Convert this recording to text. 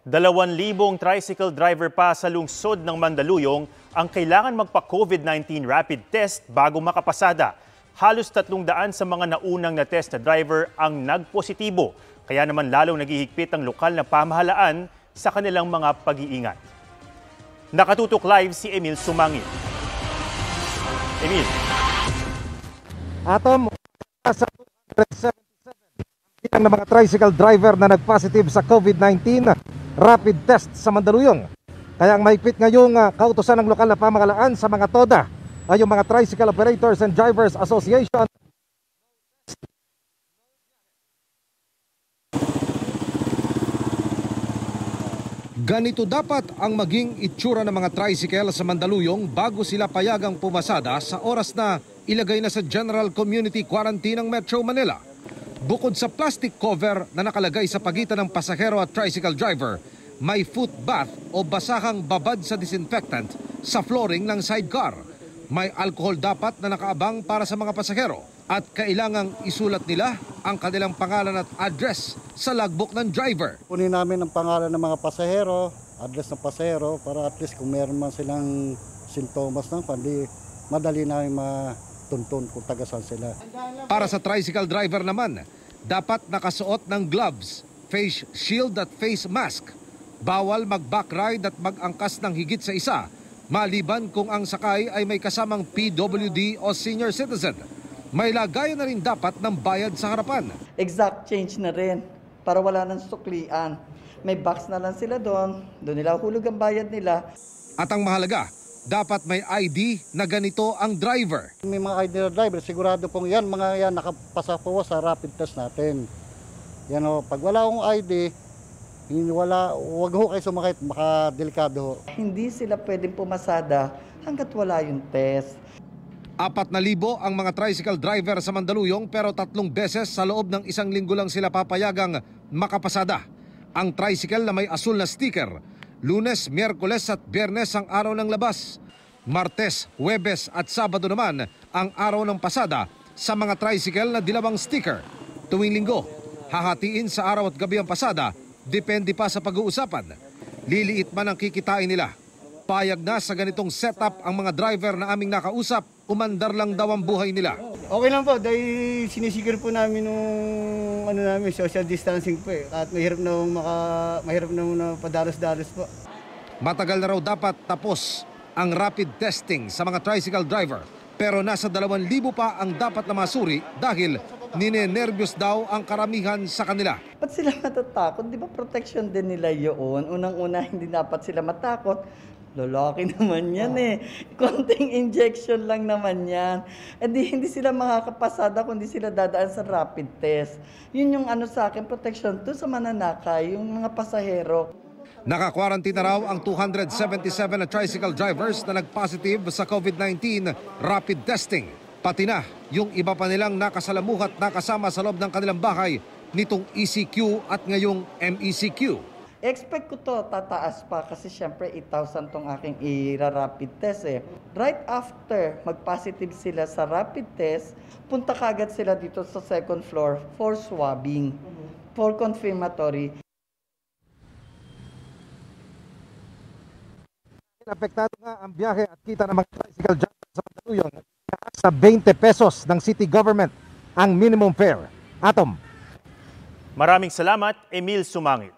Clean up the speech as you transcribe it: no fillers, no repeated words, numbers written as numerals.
2,000 tricycle driver pa sa lungsod ng Mandaluyong ang kailangan magpa-COVID-19 rapid test bago makapasada. Halos 300 sa mga naunang na test na driver ang nagpositibo. Kaya naman lalong naghihigpit ang lokal na pamahalaan sa kanilang mga pag-iingat. Nakatutok live si Emil Sumangit. Emil. Atom, sa 277 ang mga tricycle driver na nag-positive sa COVID-19 rapid test sa Mandaluyong. Kaya ang mahigpit ngayong kautusan ng lokal na pamahalaan sa mga TODA ay yung mga Tricycle Operators and Drivers Association. Ganito dapat ang maging itsura ng mga tricycle sa Mandaluyong bago sila payagang pumasada sa oras na ilagay na sa General Community Quarantine ng Metro Manila. Bukod sa plastic cover na nakalagay sa pagitan ng pasahero at tricycle driver, may foot bath o basahang babad sa disinfectant sa flooring ng sidecar. May alcohol dapat na nakaabang para sa mga pasahero at kailangang isulat nila ang kanilang pangalan at address sa logbook ng driver. Kunin namin ang pangalan ng mga pasahero, address ng pasahero para at least kung meron man silang sintomas ng pandi, madali namin matuntun kung taga-saan sila. Para sa tricycle driver naman, dapat nakasuot ng gloves, face shield at face mask. Bawal mag-backride at mag-angkas ng higit sa isa, maliban kung ang sakay ay may kasamang PWD o senior citizen. May lagayan na rin dapat ng bayad sa harapan. Exact change na rin para wala nang suklian. May box na lang sila doon nila hulog ang bayad nila. At ang mahalaga, dapat may ID na ganito ang driver. May mga ID na driver, sigurado pong mga yan nakapasa po sa rapid test natin. Yan o, pag wala akong ID, wag ho kayo sumakit, makadelikado ho. Hindi sila pwedeng pumasada hanggat wala yung test. 4,000 ang mga tricycle driver sa Mandaluyong pero 3 beses sa loob ng 1 linggo lang sila papayagang makapasada. Ang tricycle na may asul na sticker, Lunes, Miyerkules at Biyernes ang araw ng labas. Martes, Huwebes at Sabado naman ang araw ng pasada sa mga tricycle na dilawang sticker. Tuwing linggo, hahatiin sa araw at gabi ang pasada, depende pa sa pag-uusapan. Liliit man ang kikitain nila. Payag na sa ganitong setup ang mga driver na aming nakausap, umandar lang daw ang buhay nila. Okay lang po, dahil sinisiguro po namin nung social distancing po eh. At mahirap na padalos-dalos po. Matagal na raw dapat tapos ang rapid testing sa mga tricycle driver. Pero nasa 2,000 pa ang dapat na masuri dahil ninenervyos daw ang karamihan sa kanila. Ba't sila matatakot? Di ba protection din nila yun? Unang-una hindi dapat sila matakot. Lalaki naman yan eh. Konting injection lang naman yan. Hindi sila makakapasada kundi sila dadaan sa rapid test. Yun yung sa akin, protection to sa mananakay, yung mga pasahero. Naka-quarantine na raw ang 277 na tricycle drivers na nag-positive sa COVID-19 rapid testing. Pati na yung iba pa nilang nakasalamuhat na kasama sa loob ng kanilang bahay nitong ECQ at ngayong MECQ. Expect ko to tataas pa kasi syempre 8,000 tong aking i-rapid test eh. Right after mag-positive sila sa rapid test, punta kagad sila dito sa second floor for swabbing, for confirmatory. Apektado nga ang biyahe at kita ng mga tricycle drivers sa Mandaluyong sa 20 pesos ng city government ang minimum fare. Atom. Maraming salamat, Emil Sumangit.